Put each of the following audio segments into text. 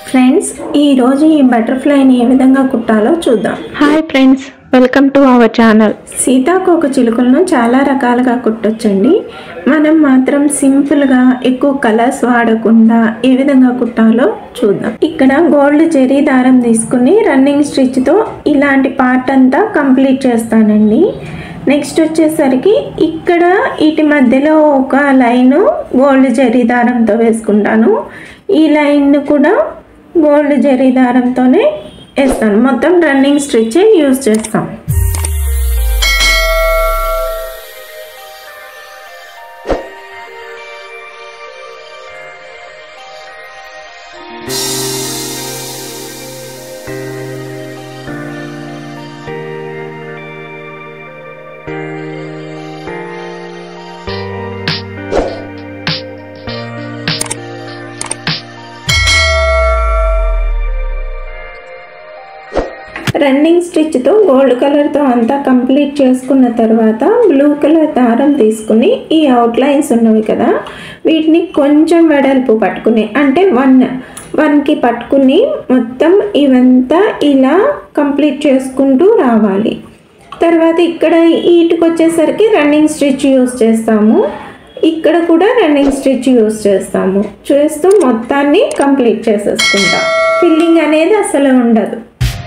Friends ఈ రోజు ఈ బటర్ఫ్లైని ఏ విధంగా కుట్టాలో చూద్దాం. Hi friends, welcome to our channel. సీతాకోక చిలుకలను చాలా రకాలుగా కుట్టొచ్చండి. మనం మాత్రం సింపుల్గా ఎక్కువ కలర్స్ వాడకుండా ఏ విధంగా కుట్టాలో చూద్దాం. ఇక్కడ గోల్డ్ జెరీ దారం తీసుకుని రన్నింగ్ స్టిచ్తో ఇలాంటి పార్ట్ అంతా కంప్లీట్ చేస్తానండి. నెక్స్ట్ వచ్చేసరికి ఇక్కడ వీటి మధ్యలో ఒక లైను గోల్డ్ జెరీ దారంతో వేసుకుంటాను. ఈ లైన్ కూడా గోల్డ్ జెరీ దారంతోనే వేస్తాను. మొత్తం రన్నింగ్ స్టిచ్ యూజ్ చేస్తాం. రన్నింగ్ స్టిచ్తో గోల్డ్ కలర్తో అంతా కంప్లీట్ చేసుకున్న తర్వాత బ్లూ కలర్ దారం తీసుకుని ఈ అవుట్లైన్స్ ఉన్నవి కదా, వీటిని కొంచెం వెడల్పు పట్టుకుని అంటే వన్కి పట్టుకుని మొత్తం ఇవంతా ఇలా కంప్లీట్ చేసుకుంటూ రావాలి. తర్వాత ఇక్కడ వీటికి వచ్చేసరికి రన్నింగ్ స్టిచ్ యూస్ చేస్తాము. ఇక్కడ కూడా రన్నింగ్ స్టిచ్ యూస్ చేస్తూ మొత్తాన్ని కంప్లీట్ చేసేసుకుంటాం. ఫిల్లింగ్ అనేది అసలు ఉండదు.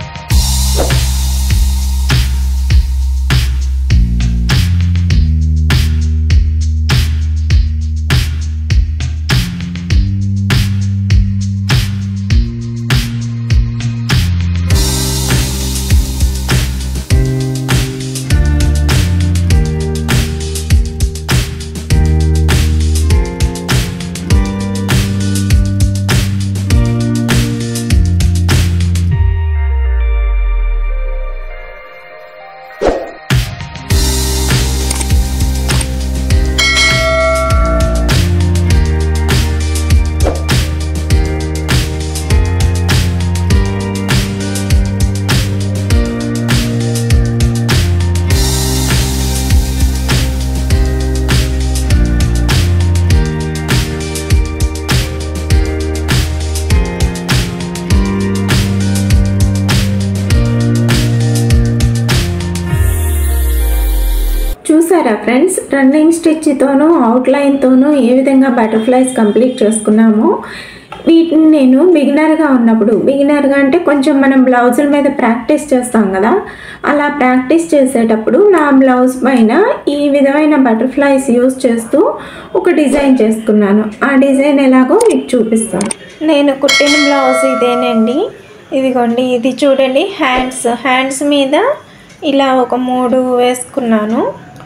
చూసారా ఫ్రెండ్స్, రన్నింగ్ స్టిచ్తోనూ అవుట్లైన్తోనూ ఏ విధంగా బటర్ఫ్లైస్ కంప్లీట్ చేసుకున్నామో. వీటిని నేను బిగినర్గా అంటే కొంచెం మనం బ్లౌజుల మీద ప్రాక్టీస్ చేస్తాం కదా, అలా ప్రాక్టీస్ చేసేటప్పుడు నా బ్లౌజ్ పైన ఈ విధమైన బటర్ఫ్లైస్ యూజ్ చేస్తూ ఒక డిజైన్ చేసుకున్నాను. ఆ డిజైన్ ఎలాగో మీకు చూపిస్తాను. నేను కుట్టిన బ్లౌజ్ ఇదేనండి. ఇదిగోండి, ఇది చూడండి. హ్యాండ్స్ మీద ఇలా ఒక 3 వేసుకున్నాను.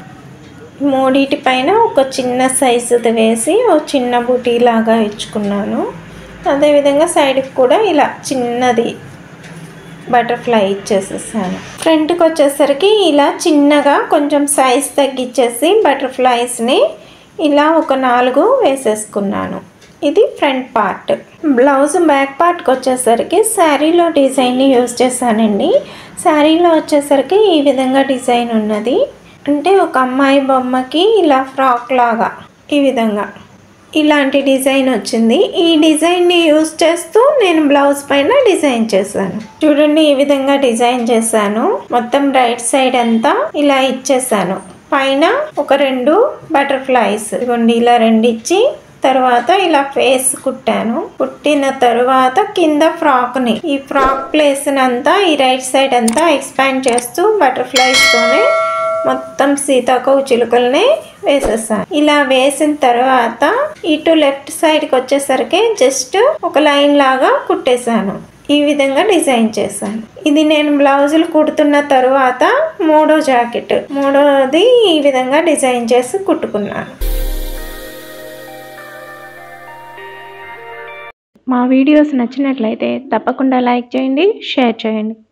మూడిటి పైన ఒక చిన్న సైజుది వేసి ఒక చిన్న బూటీ లాగా ఇచ్చుకున్నాను. అదేవిధంగా సైడ్కి కూడా ఇలా చిన్నది బటర్ఫ్లై ఇచ్చేసేసాను. ఫ్రంట్కి వచ్చేసరికి ఇలా చిన్నగా కొంచెం సైజ్ తగ్గించేసి బటర్ఫ్లైస్ని ఇలా ఒక 4 వేసేసుకున్నాను. ఇది ఫ్రంట్ పార్ట్. బ్లౌజ్ బ్యాక్ పార్ట్కి వచ్చేసరికి శారీలో డిజైన్ని యూజ్ చేశానండి. శారీలో వచ్చేసరికి ఈ విధంగా డిజైన్ ఉన్నది. అంటే ఒక అమ్మాయి బొమ్మకి ఇలా ఫ్రాక్ లాగా ఈ విధంగా ఇలాంటి డిజైన్ వచ్చింది. ఈ డిజైన్ని యూజ్ చేస్తూ నేను బ్లౌజ్ పైన డిజైన్ చేశాను. చూడండి, ఈ విధంగా డిజైన్ చేశాను. మొత్తం రైట్ సైడ్ అంతా ఇలా ఇచ్చేసాను. పైన ఒక 2 బటర్ఫ్లైస్ ఇవ్వండి, ఇలా 2 ఇచ్చి తర్వాత ఇలా ఫేస్ కుట్టాను. కుట్టిన తర్వాత కింద ఈ ఫ్రాక్ ప్లేస్ అంతా ఈ రైట్ సైడ్ అంతా ఎక్స్పాండ్ చేస్తూ బటర్ఫ్లైస్తోనే మొత్తం సీతాకోక చిలుకల్ని వేసేసాను. ఇలా వేసిన తర్వాత ఇటు లెఫ్ట్ సైడ్కి వచ్చేసరికి జస్ట్ ఒక లైన్ లాగా కుట్టేశాను. ఈ విధంగా డిజైన్ చేశాను. ఇది నేను బ్లౌజులు కుడుతున్న తర్వాత 3వ జాకెట్. 3వది ఈ విధంగా డిజైన్ చేసి కుట్టుకున్నాను. మా వీడియోస్ నచ్చినట్లయితే తప్పకుండా లైక్ చేయండి, షేర్ చేయండి.